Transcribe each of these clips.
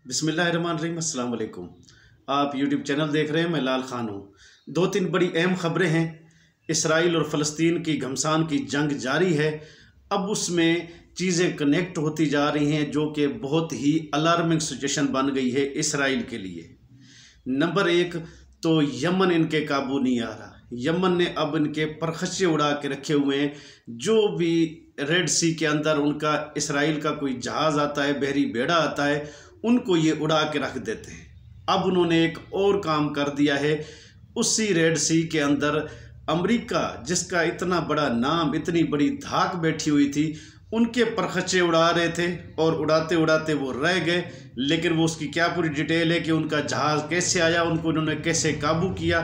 बिस्मिल्लाहिर्रहमानिर्रहीम, अस्सलाम वालेकुम। आप यूट्यूब चैनल देख रहे हैं, मैं लाल खान हूँ। दो तीन बड़ी अहम खबरें हैं। इसराइल और फ़लस्तीन की घमसान की जंग जारी है। अब उसमें चीज़ें कनेक्ट होती जा रही हैं जो कि बहुत ही अलार्मिंग सिचुएशन बन गई है इसराइल के लिए। नंबर एक तो यमन इनके काबू नहीं आ रहा। यमन ने अब इनके परखच्चे उड़ा के रखे हुए हैं। जो भी रेड सी के अंदर उनका इसराइल का कोई जहाज़ आता है, बहरी बेड़ा आता है, उनको ये उड़ा के रख देते हैं। अब उन्होंने एक और काम कर दिया है। उसी रेड सी के अंदर अमेरिका, जिसका इतना बड़ा नाम, इतनी बड़ी धाक बैठी हुई थी, उनके परखच्चे उड़ा रहे थे और उड़ाते उड़ाते वो रह गए। लेकिन वो उसकी क्या पूरी डिटेल है कि उनका जहाज़ कैसे आया, उनको उन्होंने कैसे काबू किया,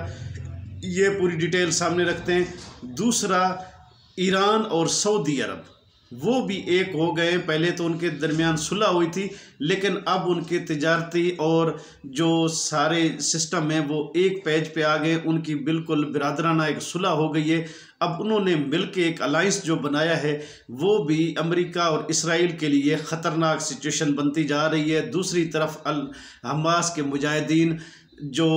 ये पूरी डिटेल सामने रखते हैं। दूसरा, ईरान और सऊदी अरब वो भी एक हो गए। पहले तो उनके दरमियान सुलह हुई थी, लेकिन अब उनके तिजारती और जो सारे सिस्टम हैं वो एक पेज पे आ गए। उनकी बिल्कुल बिरादराना एक सुलह हो गई है। अब उन्होंने मिलके एक अलायंस जो बनाया है वो भी अमेरिका और इसराइल के लिए ख़तरनाक सिचुएशन बनती जा रही है। दूसरी तरफ हमास के मुजाहिदीन जो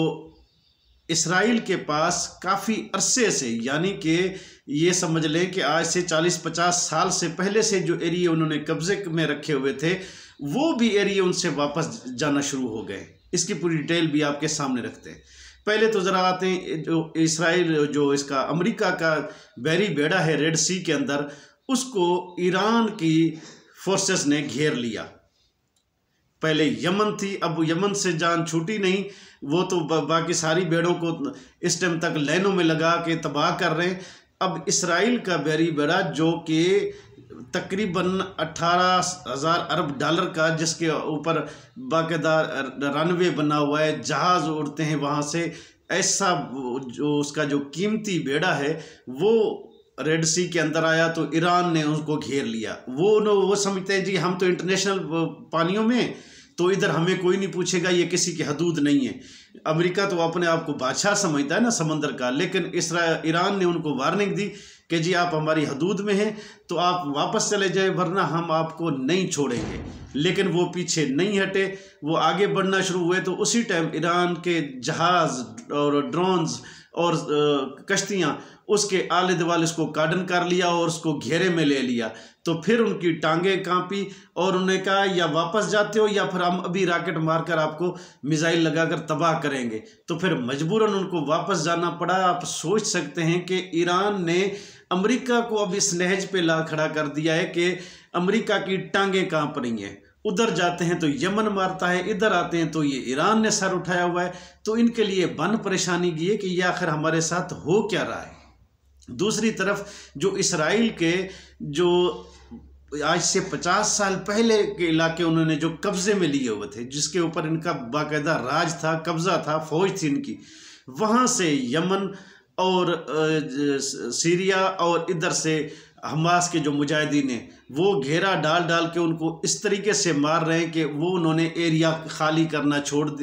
इसराइल के पास काफ़ी अरसे से, यानी कि ये समझ लें कि आज से 40-50 साल से पहले से जो एरिया उन्होंने कब्जे में रखे हुए थे, वो भी एरिया उनसे वापस जाना शुरू हो गए। इसकी पूरी डिटेल भी आपके सामने रखते हैं। पहले तो ज़रा आते हैं जो इसराइल, जो इसका अमेरिका का बहरी बेड़ा है रेड सी के अंदर, उसको ईरान की फोर्सेस ने घेर लिया। पहले यमन थी, अब यमन से जान छूटी नहीं। वो तो बाकी सारी बेड़ों को इस टाइम तक लाइनों में लगा के तबाह कर रहे हैं। अब इसराइल का बहरी बेड़ा जो कि तकरीबन 18,000 अरब डॉलर का, जिसके ऊपर बाकायदा रनवे बना हुआ है, जहाज़ उड़ते हैं वहाँ से, ऐसा जो उसका जो कीमती बेड़ा है वो रेड सी के अंदर आया तो ईरान ने उसको घेर लिया। वो समझते हैं जी हम तो इंटरनेशनल पानियों में, तो इधर हमें कोई नहीं पूछेगा, ये किसी की हदूद नहीं है। अमेरिका तो अपने आप को बादशाह समझता है ना समंदर का, लेकिन ईरान ने उनको वार्निंग दी कि जी आप हमारी हदूद में हैं तो आप वापस चले जाए, वरना हम आपको नहीं छोड़ेंगे। लेकिन वो पीछे नहीं हटे, वो आगे बढ़ना शुरू हुए। तो उसी टाइम ईरान के जहाज़ और ड्रोन्स और कश्तियाँ उसके आले दुआले उसको कार्डन कर लिया और उसको घेरे में ले लिया। तो फिर उनकी टांगें कांपी और उन्होंने कहा या वापस जाते हो या फिर हम अभी रॉकेट मारकर आपको मिसाइल लगाकर तबाह करेंगे। तो फिर मजबूरन उनको वापस जाना पड़ा। आप सोच सकते हैं कि ईरान ने अमेरिका को अब इस नहज पे ला खड़ा कर दिया है कि अमेरिका की टांगें कांप रही हैं। उधर जाते हैं तो यमन मारता है, इधर आते हैं तो ये ईरान ने सर उठाया हुआ है। तो इनके लिए बन परेशानी की है कि ये आखिर हमारे साथ हो क्या रहा है। दूसरी तरफ जो इसराइल के जो आज से 50 साल पहले के इलाके उन्होंने जो कब्जे में लिए हुए थे, जिसके ऊपर इनका बाकायदा राज था, कब्जा था, फौज थी इनकी, वहाँ से यमन और सीरिया और इधर से हमास के जो मुजाहिदीन हैं वो घेरा डाल डाल के उनको इस तरीके से मार रहे हैं कि वो उन्होंने एरिया खाली करना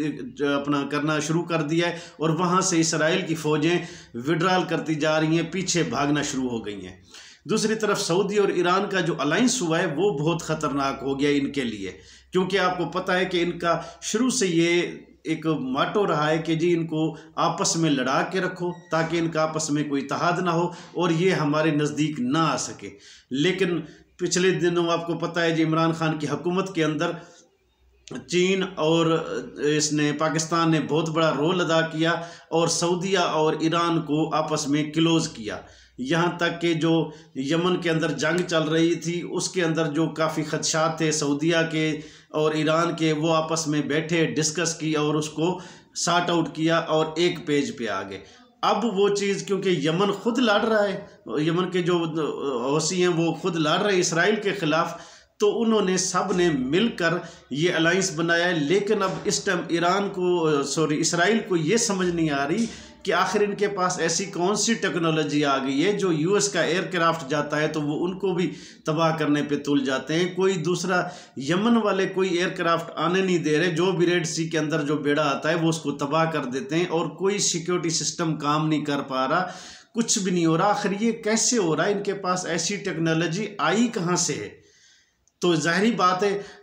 करना शुरू कर दिया है और वहाँ से इसराइल की फ़ौजें विड्रॉल करती जा रही हैं, पीछे भागना शुरू हो गई हैं। दूसरी तरफ सऊदी और ईरान का जो अलायंस हुआ है वो बहुत ख़तरनाक हो गया इनके लिए, क्योंकि आपको पता है कि इनका शुरू से ये एक माटो रहा है कि जी इनको आपस में लड़ा के रखो ताकि इनका आपस में कोई इत्तेहाद ना हो और ये हमारे नज़दीक ना आ सके। लेकिन पिछले दिनों आपको पता है जी इमरान खान की हुकूमत के अंदर चीन और पाकिस्तान ने बहुत बड़ा रोल अदा किया और सऊदीया और ईरान को आपस में क्लोज़ किया। यहाँ तक कि जो यमन के अंदर जंग चल रही थी उसके अंदर जो काफ़ी खदशात थे सऊदीया के और ईरान के, वो आपस में बैठे, डिस्कस की और उसको सॉर्ट आउट किया और एक पेज पे आ गए। अब वो चीज़, क्योंकि यमन खुद लड़ रहा है, यमन के जो हौसी हैं वो खुद लड़ रहे हैं इसराइल के ख़िलाफ़, तो उन्होंने सब ने मिलकर ये अलायंस बनाया है। लेकिन अब इस टाइम इसराइल को ये समझ नहीं आ रही कि आखिर इनके पास ऐसी कौन सी टेक्नोलॉजी आ गई है जो यूएस का एयरक्राफ्ट जाता है तो वो उनको भी तबाह करने पे तुल जाते हैं। कोई दूसरा यमन वाले कोई एयरक्राफ्ट आने नहीं दे रहे, जो भी रेड सी के अंदर जो बेड़ा आता है वो उसको तबाह कर देते हैं और कोई सिक्योरिटी सिस्टम काम नहीं कर पा रहा, कुछ भी नहीं हो रहा। आखिर ये कैसे हो रहा है, इनके पास ऐसी टेक्नोलॉजी आई कहाँ से है? तो ज़ाहिरी बात है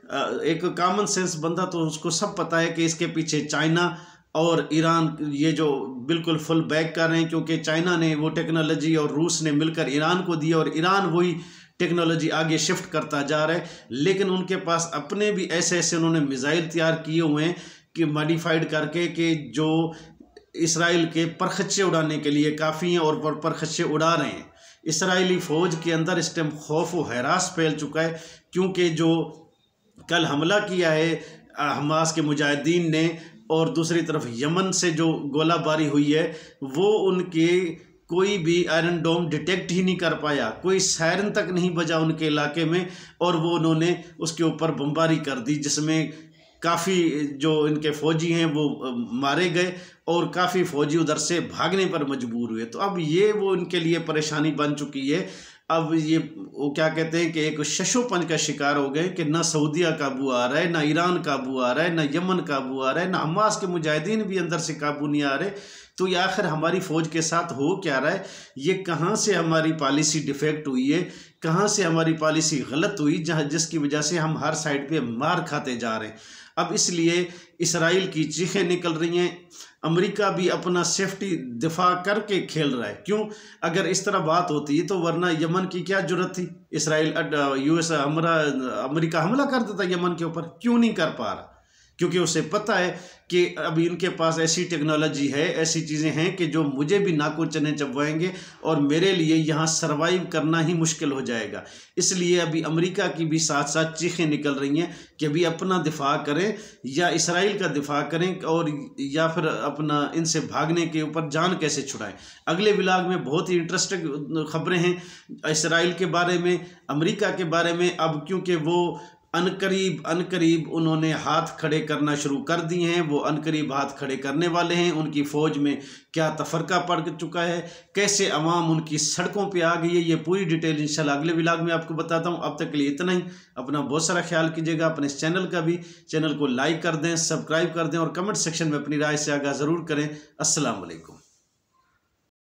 एक कॉमन सेंस बंदा तो उसको सब पता है कि इसके पीछे चाइना और ईरान ये जो बिल्कुल फुल बैक कर रहे हैं, क्योंकि चाइना ने वो टेक्नोलॉजी और रूस ने मिलकर ईरान को दी और ईरान वही टेक्नोलॉजी आगे शिफ्ट करता जा रहा है। लेकिन उनके पास अपने भी ऐसे ऐसे उन्होंने मिसाइल तैयार किए हुए हैं कि मॉडिफाइड करके कि जो इसराइल के परखच्चे उड़ाने के लिए काफ़ी हैं और परखच्चे उड़ा रहे हैं। इसराइली फ़ौज के अंदर इस टाइम खौफ व हरास फैल चुका है, क्योंकि जो कल हमला किया है हमास के मुजाहिदीन ने और दूसरी तरफ यमन से जो गोलाबारी हुई है वो उनके कोई भी आयरन डोम डिटेक्ट ही नहीं कर पाया, कोई सायरन तक नहीं बजा उनके इलाके में और वो उन्होंने उसके ऊपर बमबारी कर दी, जिसमें काफ़ी जो इनके फ़ौजी हैं वो मारे गए और काफ़ी फ़ौजी उधर से भागने पर मजबूर हुए। तो अब ये वो इनके लिए परेशानी बन चुकी है। अब ये वो क्या कहते हैं कि एक शशोपन का शिकार हो गए कि ना सऊदीया काबू आ रहा है, ना ईरान काबू आ रहा है, ना यमन काबू आ रहा है, ना हमास के मुजाहिदीन भी अंदर से काबू नहीं आ रहे। तो ये आखिर हमारी फ़ौज के साथ हो क्या रहा है, ये कहाँ से हमारी पॉलिसी डिफेक्ट हुई है, कहाँ से हमारी पॉलिसी गलत हुई जिसकी वजह से हम हर साइड पे मार खाते जा रहे हैं। अब इसलिए इसराइल की चीखें निकल रही हैं, अमेरिका भी अपना सेफ्टी दिफा करके खेल रहा है। क्यों? अगर इस तरह बात होती तो वरना यमन की क्या जरूरत थी, इसराइल अमेरिका हमला कर देता यमन के ऊपर, क्यों नहीं कर पा रहा? क्योंकि उसे पता है कि अभी इनके पास ऐसी टेक्नोलॉजी है, ऐसी चीज़ें हैं कि जो मुझे भी नाखून चने चबवाएंगे और मेरे लिए यहाँ सरवाइव करना ही मुश्किल हो जाएगा। इसलिए अभी अमेरिका की भी साथ साथ चीखें निकल रही हैं कि अभी अपना दिफा करें या इसराइल का दिफा करें और या फिर अपना इनसे भागने के ऊपर जान कैसे छुड़ाएं। अगले व्लॉग में बहुत ही इंटरेस्टिंग खबरें हैं इसराइल के बारे में, अमेरिका के बारे में। अब क्योंकि वो अनकरीब उन्होंने हाथ खड़े करना शुरू कर दिए हैं, वो अनकरीब हाथ खड़े करने वाले हैं। उनकी फ़ौज में क्या तफरका पड़ चुका है, कैसे अवाम उनकी सड़कों पे आ गई है, ये पूरी डिटेल इंशाल्लाह अगले व्लॉग में आपको बताता हूँ। अब तक के लिए इतना ही। अपना बहुत सारा ख्याल कीजिएगा, अपने इस चैनल को लाइक कर दें, सब्सक्राइब कर दें और कमेंट सेक्शन में अपनी राय से आगाह ज़रूर करें। अस्सलाम वालेकुम।